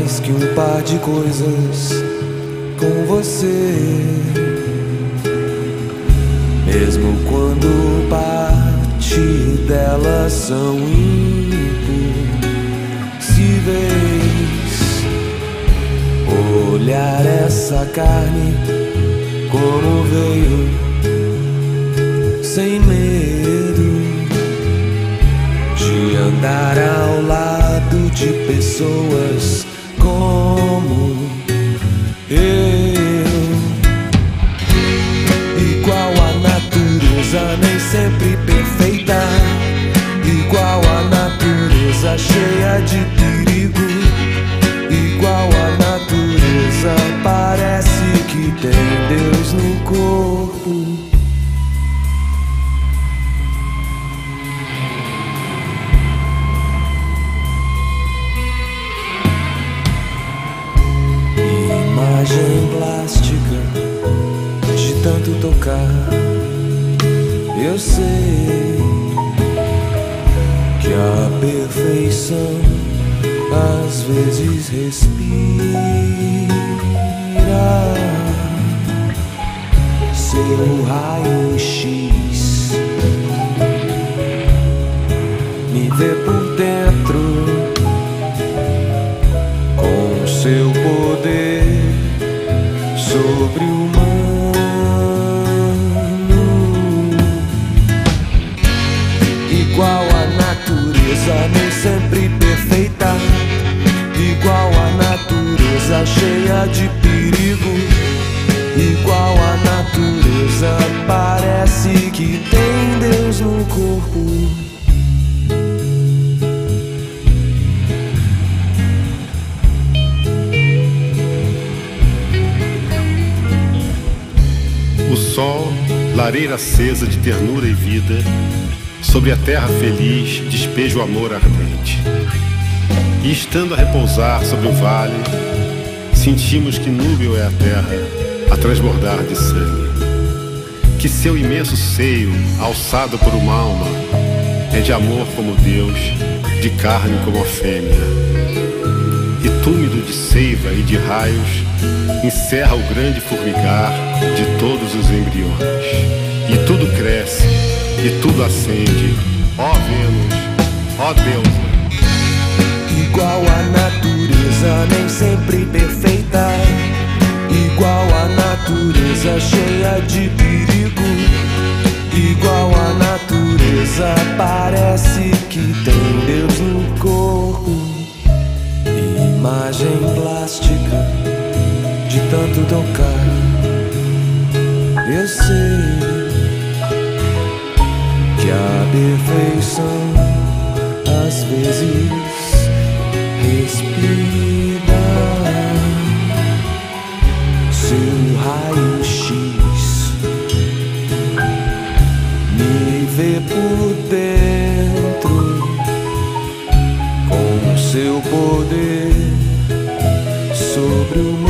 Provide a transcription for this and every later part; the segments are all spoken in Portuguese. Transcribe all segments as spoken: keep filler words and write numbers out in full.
mais que um par de coisas com você. Mesmo quando parte delas são impossíveis, olhar essa carne como veio, sem medo de andar ao lado de pessoas como eu. Igual a natureza, nem sempre perfeita, igual a natureza cheia de perigo, igual a natureza, parece que tem Deus no corpo. Imagem plástica de tanto tocar, eu sei que a perfeição às vezes respira. Seu raio-x me vê por dentro com seu poder sobre-humano. Igual a natureza, nem sempre perfeita, igual a natureza cheia de perigo, igual a natureza, parece que tem Deus no corpo. O sol, lareira acesa de ternura e vida, sobre a terra feliz despeja o amor ardente. E estando a repousar sobre o vale, sentimos que núbil é a terra a transbordar de sangue, que seu imenso seio, alçado por uma alma, é de amor como Deus, de carne como a fêmea. E túmido de seiva e de raios, encerra o grande formigar de todos os embriões. E tudo cresce, e tudo acende, ó Vênus, ó deusa. Igual a natureza, nem sempre perfeita, igual a natureza cheia de perigo, igual a natureza, parece que tem Deus no corpo. Imagem plástica de tanto tocar, eu sei que a perfeição às vezes respira. Seu raio-x me vê por dentro com seu poder sobre-humano.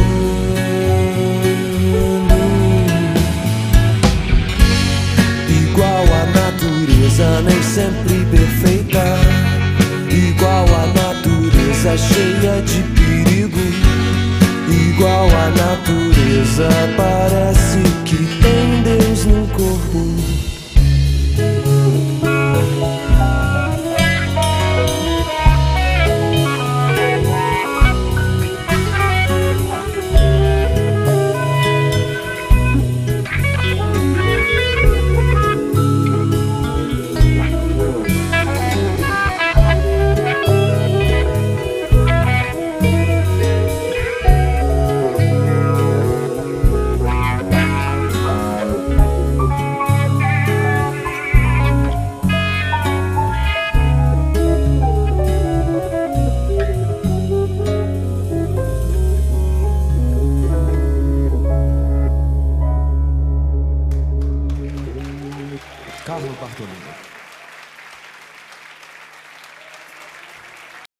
Igual a natureza, nem sempre perfeita, igual a natureza cheia de perigo, igual a natureza, parece que tem Deus no corpo. Carlos Bartolini.